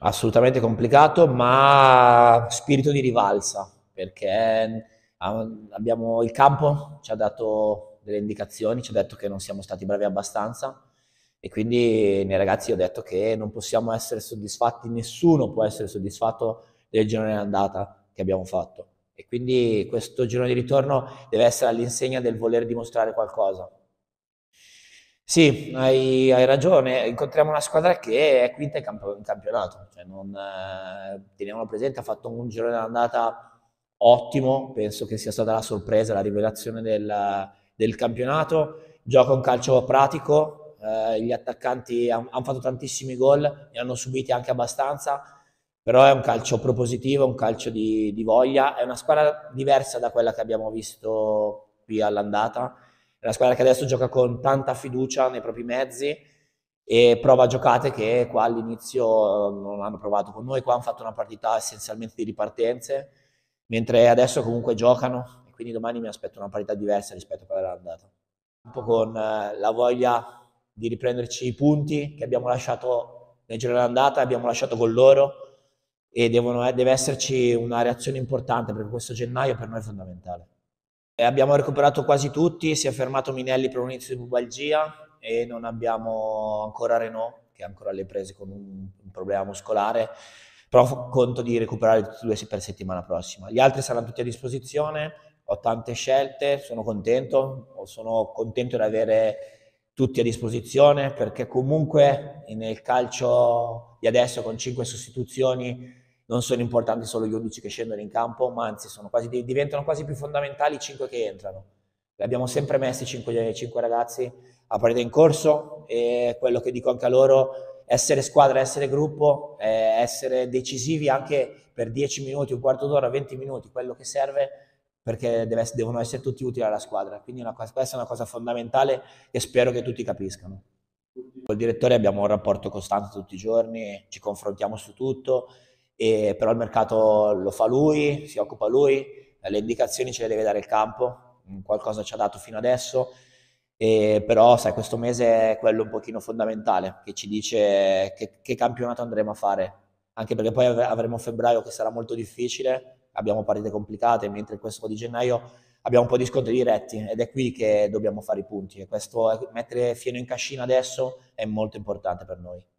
Assolutamente complicato, ma spirito di rivalsa, perché abbiamo il campo, ci ha dato delle indicazioni, ci ha detto che non siamo stati bravi abbastanza e quindi nei ragazzi ho detto che non possiamo essere soddisfatti, nessuno può essere soddisfatto del girone d'andata che abbiamo fatto. E quindi questo girone di ritorno deve essere all'insegna del voler dimostrare qualcosa. Sì, hai ragione, incontriamo una squadra che è quinta in campionato, cioè non, teniamolo presente, ha fatto un girone d'andata ottimo, penso che sia stata la sorpresa, la rivelazione del campionato, gioca un calcio pratico, gli attaccanti hanno fatto tantissimi gol, ne hanno subiti anche abbastanza, però è un calcio propositivo, un calcio di voglia, è una squadra diversa da quella che abbiamo visto qui all'andata, è una squadra che adesso gioca con tanta fiducia nei propri mezzi e prova giocate che qua all'inizio non hanno provato con noi. Qua hanno fatto una partita essenzialmente di ripartenze, mentre adesso comunque giocano e quindi domani mi aspetto una partita diversa rispetto a quella dell'andata. Un po' con la voglia di riprenderci i punti che abbiamo lasciato nel giro dell'andata, abbiamo lasciato con loro e deve esserci una reazione importante perché questo gennaio per noi è fondamentale. Abbiamo recuperato quasi tutti, si è fermato Minelli per un inizio di pubalgia e non abbiamo ancora Renault, che è ancora alle prese con un problema muscolare, però conto di recuperare tutti e due per settimana prossima. Gli altri saranno tutti a disposizione, ho tante scelte, sono contento di avere tutti a disposizione perché comunque nel calcio di adesso con 5 sostituzioni non sono importanti solo gli 11 che scendono in campo, ma anzi diventano quasi più fondamentali i 5 che entrano. Li abbiamo sempre messi 5 ragazzi a partita in corso e quello che dico anche a loro, essere squadra, essere gruppo, essere decisivi anche per 10 minuti, un quarto d'ora, 20 minuti, quello che serve perché devono essere tutti utili alla squadra. Quindi questa è una cosa fondamentale che spero che tutti capiscano. Col direttore abbiamo un rapporto costante tutti i giorni, ci confrontiamo su tutto, però il mercato lo fa lui, si occupa lui, le indicazioni ce le deve dare il campo, qualcosa ci ha dato fino adesso, però sai, questo mese è quello un pochino fondamentale, che ci dice che campionato andremo a fare, anche perché poi avremo febbraio che sarà molto difficile, abbiamo partite complicate, mentre questo di gennaio abbiamo un po' di scontri diretti ed è qui che dobbiamo fare i punti e questo mettere fieno in cascina adesso è molto importante per noi.